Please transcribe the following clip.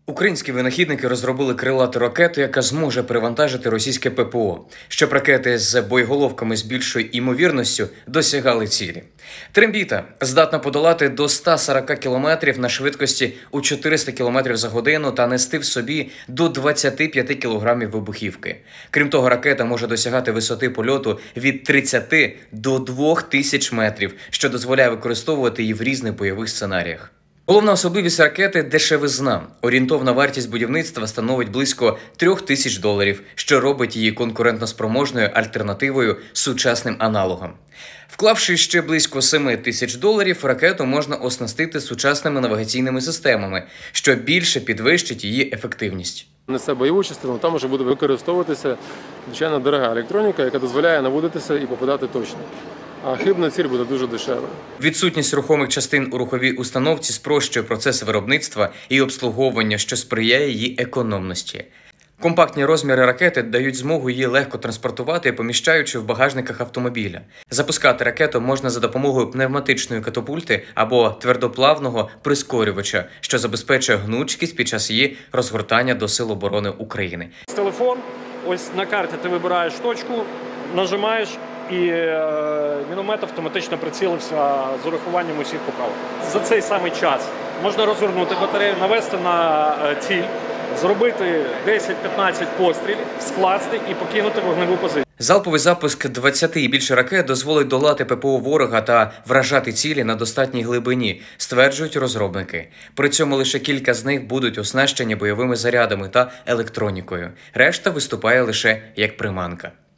Українські винахідники розробили крилату ракету, яка зможе перевантажити російське ППО, щоб ракети з боєголовками з більшою імовірністю досягали цілі. Трембіта здатна подолати до 140 км на швидкості у 400 км за годину та нести в собі до 25 кг вибухівки. Крім того, ракета може досягати висоти польоту від 30 до 2000 метрів, що дозволяє використовувати її в різних бойових сценаріях. Головна особливість ракети – дешевизна. Орієнтовна вартість будівництва становить близько $3000, що робить її конкурентоспроможною альтернативою сучасним аналогам. Вклавши ще близько $7000, ракету можна оснастити сучасними навігаційними системами, що більше підвищить її ефективність. Несе бойову частину, там вже буде використовуватися, звичайно, дорога електроніка, яка дозволяє наводитися і попадати точно. А хибна ціль буде дуже дешева. Відсутність рухомих частин у руховій установці спрощує процес виробництва і обслуговування, що сприяє її економності. Компактні розміри ракети дають змогу її легко транспортувати, поміщаючи в багажниках автомобіля. Запускати ракету можна за допомогою пневматичної катапульти або твердоплавного прискорювача, що забезпечує гнучкість під час її розгортання до Сил оборони України. Телефон, ось на карті ти вибираєш точку, нажимаєш, і міномет автоматично прицілився з урахуванням усіх поправок. За цей самий час можна розвернути батарею, навести на ціль, зробити 10-15 пострілів, скласти і покинути вогневу позицію. Залповий запуск 20 і більше ракет дозволить долати ППО ворога та вражати цілі на достатній глибині, стверджують розробники. При цьому лише кілька з них будуть оснащені бойовими зарядами та електронікою. Решта виступає лише як приманка.